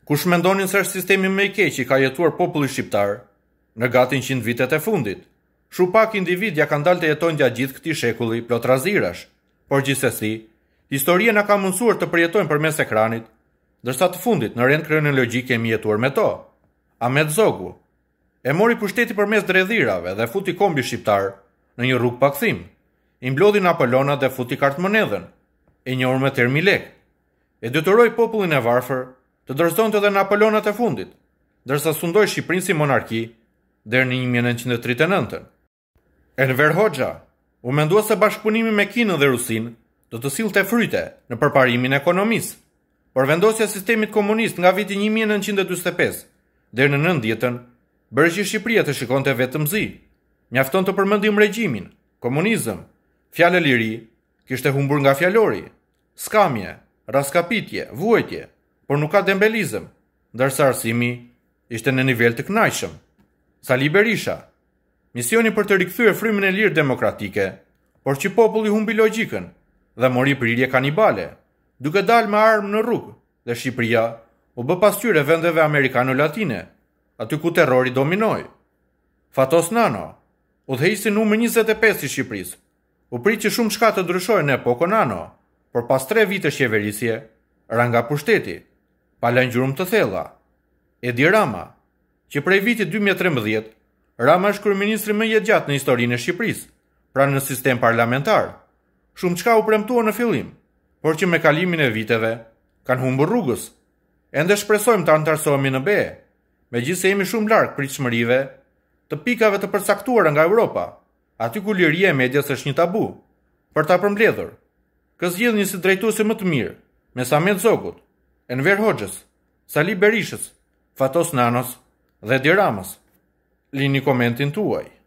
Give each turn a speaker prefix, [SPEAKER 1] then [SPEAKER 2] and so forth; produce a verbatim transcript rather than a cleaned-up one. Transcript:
[SPEAKER 1] Kush mendonin se është sistemi më i keq i ka jetuar populli shqiptar në gati njëqind vitet e fundit. Shu pak individ ja kanë dalë të jetojnë gjatë gjithë këtij shekulli plot razirash, por gjithsesi, historia na ka mundsuar të përjetojmë përmes ekranit, ndërsa të fundit në rend kronologjik kemi jetuar me to. Ahmet Zogu e mori pushteti përmes dredhirave dhe futi kombi shqiptar në një rrugë pakthim. I mblodhi Napoleonat dhe futi kartmonedhën, e njohur me termi lek. E detyroi popullin e varfër të dorëzonte edhe Napoleonat e fundit, ndërsa sundoi Shqipërinë si monarki deri në një mijë e nëntëqind e tridhjetë e nëntën. Enver Hoxha u mendua se bashkëpunimi me Kinën dhe Rusinë do të sillte fryte në përparimin e ekonomisë, por vendosja e sistemit komunist nga viti një mijë e nëntëqind e dyqin e pesë deri në nëntëdhjetën bëri që Shqipëria të shikonte vetëm zi. Mjafton të përmendim regjimin, komunizëm, fjalë liri, kishte humbur nga fjalori, skamje, raskapitje, vuajtje, por nuk ka dembelizëm, ndërsa arsimi ishte në nivel të kënaqshëm. Sali Berisha, misioni për të rikthyer frymën e lirë demokratike, por që populli humbi logjikën dhe mori prirje kanibale, duke dalë me armë në rrugë, dhe Shqipëria u bë pasqyrë vendeve amerikano-latine, aty ku terrori dominoi. Fatos Nano, udhëheqësi numër njëzet e pesë i Shqipërisë, u prit që shumë çka të ndryshojë në epokën Nano, por pas tre vitesh qeverisje, ra nga pushteti, pa lënë gjurmë të thella. Edi Rama, që prej vitit dy mijë e trembëdhjetë, Rama është kryeministri më i gjatë në historinë e Shqipërisë, pra në sistem parlamentar. Shumë çka u premtua në fillim, por që me kalimin e viteve kanë humbur rrugës. Ende shpresojmë të antarësohemi në be, megjithëse jemi shumë larg pritshmërive të pikave të përcaktuara nga Europa, aty ku liria e medias është një tabu. Për ta përmbledhur, kë zgjidhni si drejtuesi më të mirë mes Ahmet Zogut, Enver Hoxhës, Sali Berishës, Fatos Nanos dhe Edi Ramës? Lini komentin tuaj.